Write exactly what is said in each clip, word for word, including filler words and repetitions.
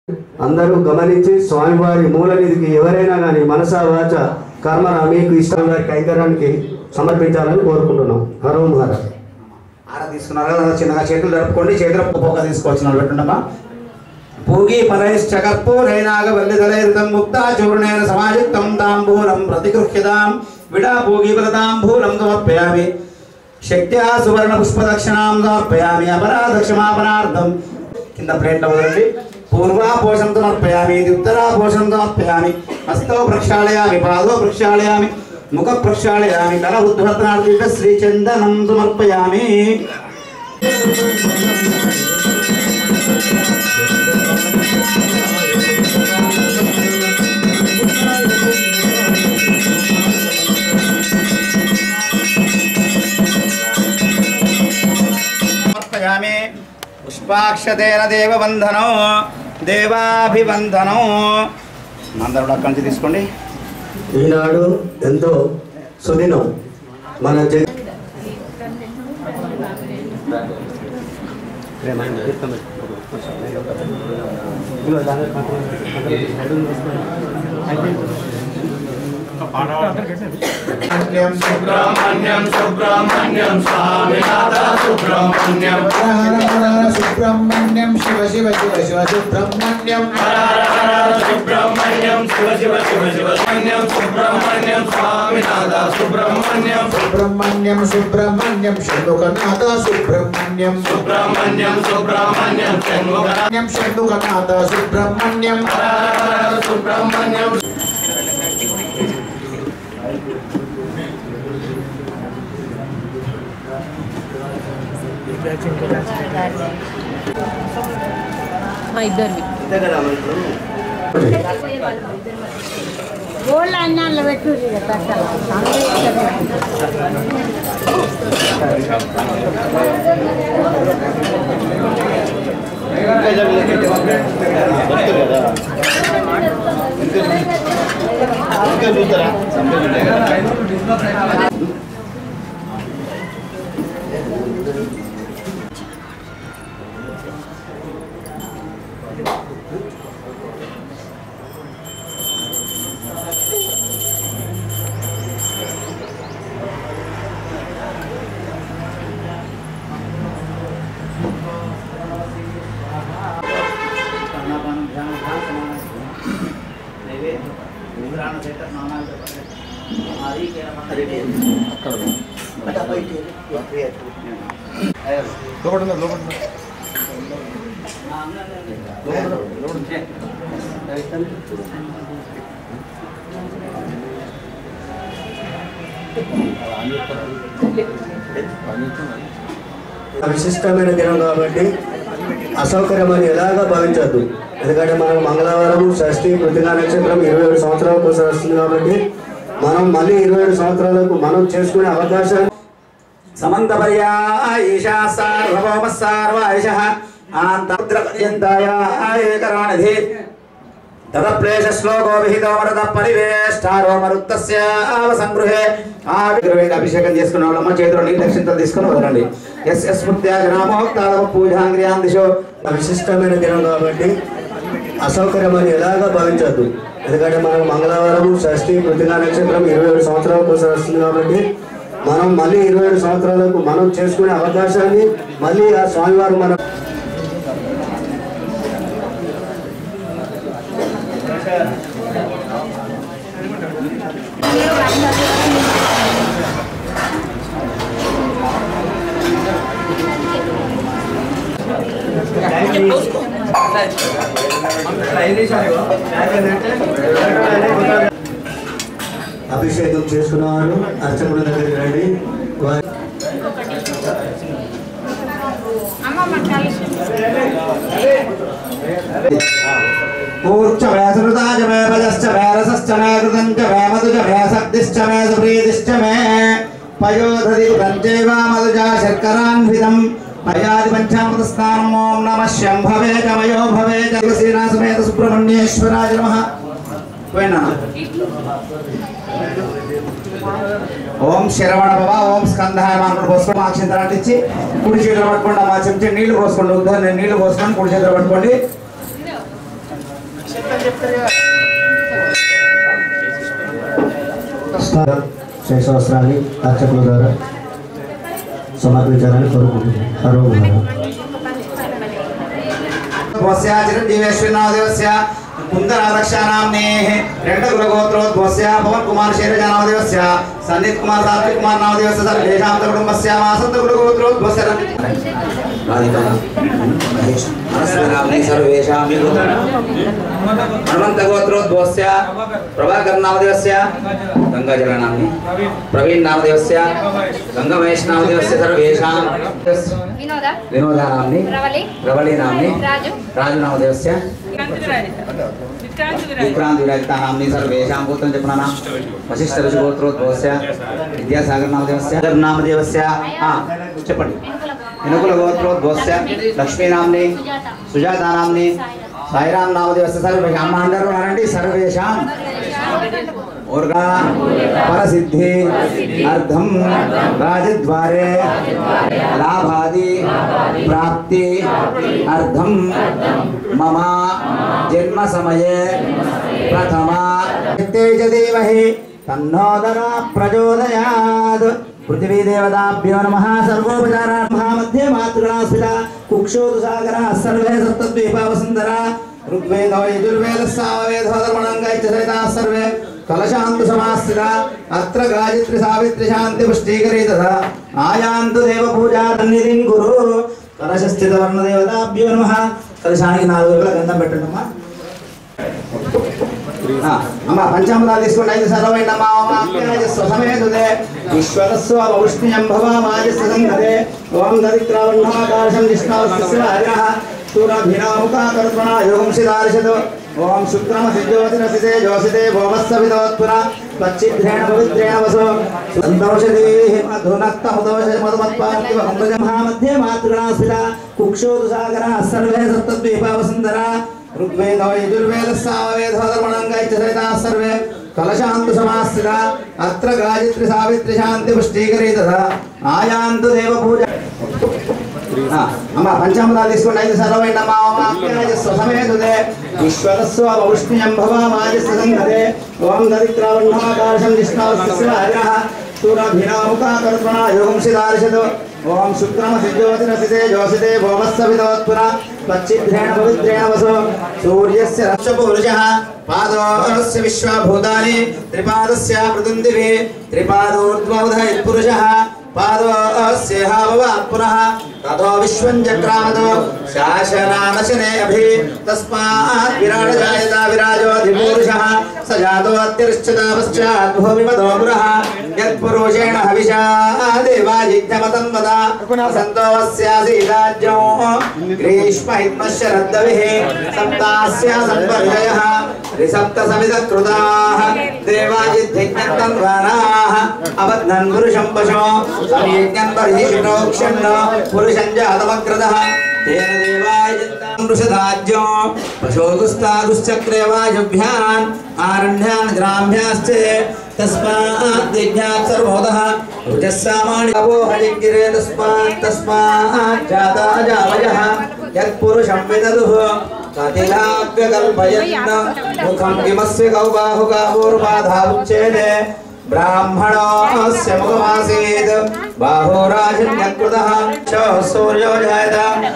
అందరూ గమనించి స్వామివారి మూలనిధికి ఎవరైనా కానీ మనసా వాచ కర్మన మీకు ఇష్టం వారి కైంకర్యానికి సమర్పించాలని కోరుకుంటున్నాం. హరో మహారాజ్. ఆరా తీసుకున్నారు కదా, చిన్నగా చేతులు జరుపుకోండి. చేతులు పొగ తీసుకోవచ్చు పెట్టుండమ్మా. పూగి పదైశ్చకర్పూరైనాగ వల్లిదలైరుతం ముక్తా చూర్ణేన సమాయుక్తం తాంబూలం ప్రతిగృహ్యతాం విడా పూగి బలతాంబూలం సమర్పయామి. శక్త్యా సువర్ణ పుష్పదక్షిణాం సమర్పయామి. అపరాధ క్షమాపణార్థం కింద ప్లేట్ల వదలండి. పూర్వాపోషం సమర్పయామి. ఉత్తరాపోషం సమర్పయామి. హస్తో ప్రక్షాళయామి. పాదో ప్రక్షాళయామి. ముఖ ప్రక్షాళయామి. కర ఉద్వర్తనార్థ శ్రీచందనం సమర్పయామి. సమర్పయామి. పుష్పాక్షతేన దేవబంధనో దేవాభివందనో. అందరూ అక్కడి నుంచి తీసుకోండి. ఈనాడు ఎంతో సుదినం. మన జగ సుబ్రహ్మణ్యం సుబ్రహ్మణ్యం స్వామినాథ సుబ్రహ్మణ్యం సుబ్రహ్మణ్యం శివ శివ శివ శివ సుబ్రహ్మణ్యం సుబ్రహ్మణ్యం శివ శివ శివ శివ సుబ్రహ్మణ్యం స్వామినాథ సుబ్రహ్మణ్యం సుబ్రహ్మణ్యం సుబ్రహ్మణ్యం షణ్ముఖనాథ సుబ్రహ్మణ్యం సుబ్రహ్మణ్యం సుబ్రహ్మణ్యం షణ్ముఖనాథ షణ్ముఖనాథ సుబ్రహ్మణ్యం సుబ్రహ్మణ్యం. గోళ్ళ అన్నాళ్ళు పెట్టు విశిష్టమైన దినం కాబట్టి అసౌకర్యం అని ఎలాగా భావించద్దు. ఎందుకంటే మనం మంగళవారం షష్ఠి కృతికా నక్షత్రం ఇరవై ఏడు సంవత్సరాల కోసం వస్తుంది కాబట్టి మనం మళ్ళీ ఇరవై ఏడు సంవత్సరాలకు మనం చేసుకునే అవకాశాన్ని సమంత పర్యాయీషా సార్వభౌమ సార్వాయుషః ఆంతర్ద్రపర్యంతాయ ఏకరాణిధి తదప్లేష శ్లోకో విహితో మరత పరివేష్టారో మరుత్తస్య అవసంగృహే. ఆ విగ్రహం అభిషేకం చేసుకున్న వాళ్ళమ్మ చేతిలో నీళ్ళు దక్షిణతలు తీసుకుని వదలండి. ఎస్ ఎస్ స్మృత్యాగ్రామోక్తాదవ పూజాంగ్రియాన్ దిశో. విశిష్టమైన దినం కాబట్టి అసౌకర్యం అని ఎలాగా భావించద్దు. ఎందుకంటే మనం మంగళవారం షష్ఠి కృతికా నక్షత్రం ఇరవై ఏడు సంవత్సరాల కోసం వస్తుంది కాబట్టి మనం మళ్ళీ ఇరవై ఏడు సంవత్సరాలకు మనం చేసుకునే అవకాశాన్ని మళ్ళీ ఆ స్వామివారు మన అభిషేకం చేసుకున్నవారు అర్చకుల దగ్గరికి రండి. పూర్చ వేసృతాజ మే భజశ్చ వేరసశ్చ మే కృతంచ మే మధుజ మే సక్తిశ్చ మే సుప్రీతిశ్చ మే పయోధరి పంచైవ మధుజ శర్కరాన్వితం పయాది పంచామృత స్నానం. ఓం నమ శంభవే కమయో భవే శ్రీనాథమేత సుబ్రహ్మణ్యేశ్వరాయ నమః. పోయినా ఓం శరవణ భవ ఓం స్కంధాయ మానవుడు పోసుకొని అక్షంతరాలు ఇచ్చి కుడి చేతులు పట్టుకోండి. మా చెంచా నీళ్లు పోసుకోండి. ఉద్దాన్ని నీళ్లు పోసుకొని కుడి చేతులు పట్టుకోండి. శేషవస్త్రాన్ని అర్చకుల ద్వారా సమర్పించాలని కోరుకుంటున్నాను. హరోగుణాలు कुंदरादक्षानाम्ने रेड्डकुलगोत्रोद्भवस्य पवन कुमार शैलजानामदेवस्य सन्नित कुमार सात्विक कुमार नामदेवस्य सर्वेषां कुटुम्बस्य वासन्तकुलगोत्रोद्भवस्य राधिका महेश मनस्विनाम्ने सर्वेषां हनुमन्तगोत्रोद्भवस्य प्रभाकर नामदेवस्य गंगाजलनाम्ने प्रवीण नामदेवस्य गंगामहेश नामदेवस्य सर्वेषां विनोदा विनोदा नाम्ने रवली रवली नाम्ने राजू राजू नामदेवस्य विक्रांत विराजिता नाम्नि सर्वेषां गोत्रं जपनानां वशिष्ठ ऋषि गोत्रोद्भवस्य विद्यासागर नामदेवस्य नामदेवस्य हां చెప్పండి इनुकुल गोत्रोद्भवस्य लक्ष्मी नाम्नि सुजाता नाम्नि साईराम नामदेवस्य सर्वेषां అందరూ ఉన్నారండి सर्वेषां उर्गा परसिद्धि अर्थम राजद्वारे लाभादि प्राप्ति अर्थम मम जन्म समये प्रथमा तेज देवहि तन्नोदरा प्रचोदयात् पृथ्वी देवताभ्यो नमः सर्वोपचारा महामध्ये मातृगणास्मिता कुक्षोदु सागरः सर्वे सप्तद्वीपा वसुन्धरा ऋग्वेदो यजुर्वेदः सामवेदो धर्मणङ्गैः च सहिताः सर्वे कलशान्तु समास्थिता अत्र गायत्री सावित्री शान्ति पुष्टिकरी तथा आयान्तु देवपूजा सन्निधिं कुरु कलशस्थित वर्णदेवताभ्यो नमः कलशाనికి నాలుగు వైపులా గంధం పెట్టండి అమ్మా అమ్మ పంచామృతాలు తీసుకోండి ఐదు సర్వై నమావాప్యాయస్వ సమేతుదే ఈశ్వరస్వ ఔష్ణ్యం భవామాయస్వ సంగదే ఓం దరిద్రావణ్ణాకాశం విష్ణవస్య హరిః सूरभिनामुखाकर्पणा योगंसिदार्शतो ओम शुक्रमसिज्योतिरसिते जोसिते भोमस्सविदोत्पुरा त्वच्चिद्रेण पवित्रेण वसो सन्तोषदेः मधुनक्तमुदोषमधुमत्पार्थिव अमृतमहामध्ये मातृगणास्मिता कुक्षोदु सागरः सर्वे सप्तद्वीपा वसुन्धरा ऋग्वेदो यजुर्वेदः सामवेदो धर्मणङ्गैः च सहिताः सर्वे कलशान्तु समास्थिता अत्र गायत्री सावित्री शान्ति पुष्टिकरी तथा आयान्तु देवपूजा अम्मा पंचामृताలు తీసుకోండి ఐదు సర్వై నమావాప్యాయస్వ సమేతుదే ఈశ్వరస్వ ఔష్ణ్యం భవామాయస్వ సంగదే ఓం దరిద్రావణ్ణాకాశం విష్ణవస్య హరిః सूरभिनामुखाकर्पणा योगंसिदार्शतो ओम शुक्रमसिज्योतिरसिते जोसिते भोमस्सविदोत्पुरा त्वच्चिद्रेण पवित्रेण वसो सूर्यस्य रक्षपुरुषः पादोऽस्य विश्वभूतानि त्रिपादस्य पृथुन्दिभिः त्रिपादोर्ध्वोदयत्पुरुषः पादोऽस्य हाववात् पुनः ततो विश्वं चक्रामतो शासनानशने अभि तस्मात् विराट जायता विराजोऽधिपूरुषः स जातो अत्यर्च्छता पश्चात् भूमिमतो पुरः यत्पुरुषेण हविषा देवायज्ञमतन्वता सन्तोऽस्यासीदाज्ञो ग्रीष्महित्मशरद्दविः सप्तास्य संवर्धयः त्रिसप्तसमितकृताः देवायज्ञन्तन्वानाः अबध्नन् पुरुषं पशो समीज्ञन् बर्हिषिणोक्षन् पुरुषं जातमग्रदः तेन देवायजन्तं वृषधाज्ञो पशोगुस्तागुश्चक्रे वायुभ्यान् आरण्यान् ग्राम्याश्च तस्मात् यज्ञात् सर्वोदः रुचः सामान्य अपोहजिगिरे तस्मात् तस्मात् जाता जावयः यत्पुरुषं विदधुः कतिलाभ्यकल्पयन् मुखं किमस्य कौबाहुकावोर्बाधा उच्यते ब्राह्मणस्य मुखमासीत् बाहुराजन्यकृतः च सूर्यो जायत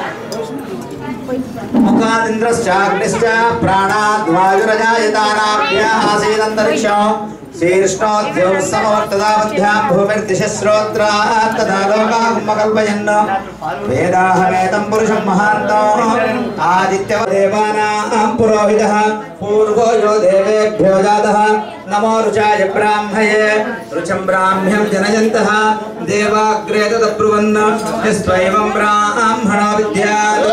मुखादिन्द्रश्चाग्निश्च प्राणाद्वायुरजायतानाभ्यः आसीदन्तरिक्षं शीर्ष्णोद्योत्समवर्तदावध्यां भूमिर्दिशश्रोत्रात् तथा लोकाहुमकल्पयन् वेदाहमेतं पुरुषं महान्तम् आदित्यदेवानां पुरोहितः पूर्वो यो देवेभ्यो जातः नमो रुचाय ब्राह्मये रुचं ब्राह्म्यं जनयन्तः देवाग्रे तदब्रुवन् यस्त्वैवं ब्राह्मणो विद्यात्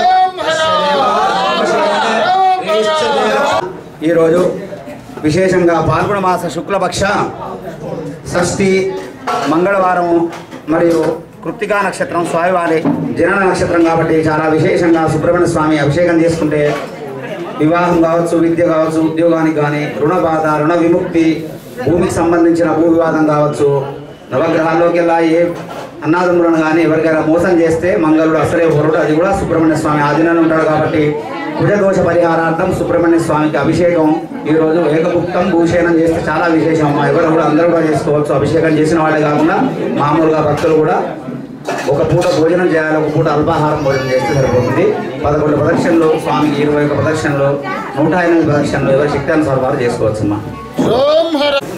ఈ రోజు విశేషంగా పాల్గొన మాస శుక్లపక్ష షష్ఠి మంగళవారం మరియు కృత్తికా నక్షత్రం స్వామివారి జనన నక్షత్రం కాబట్టి చాలా విశేషంగా సుబ్రహ్మణ్య స్వామి అభిషేకం చేసుకుంటే వివాహం కావచ్చు, విద్య కావచ్చు, ఉద్యోగానికి కానీ, రుణ బాధ, రుణ విముక్తి, భూమికి సంబంధించిన భూ వివాదం కావచ్చు, నవగ్రహాల్లోకి వెళ్ళా ఏ అన్నాదములను కానీ ఎవరికైనా మోసం చేస్తే మంగళుడు అసలే వరుడు, అది కూడా సుబ్రహ్మణ్య స్వామి ఆధీనంలో ఉంటాడు కాబట్టి కుజదోష పరిహారార్థం సుబ్రహ్మణ్య స్వామికి అభిషేకం ఈరోజు ఏకభుక్తం భూషేనం చేస్తే చాలా విశేషం అమ్మా. ఎవరు కూడా అందరూ కూడా చేసుకోవచ్చు. అభిషేకం చేసిన వాళ్ళే కాకుండా మామూలుగా భక్తులు కూడా ఒక పూట భోజనం చేయాలి, ఒక పూట అల్పాహారం భోజనం చేస్తే సరిపోతుంది. పదకొండు ప్రదక్షిణలు స్వామికి, ఇరవై ఒక ప్రదక్షిణలు, నూట ఎనిమిది ప్రదక్షిణలు ఎవరి శక్తి అనుసారం వారు చేసుకోవచ్చు అమ్మా.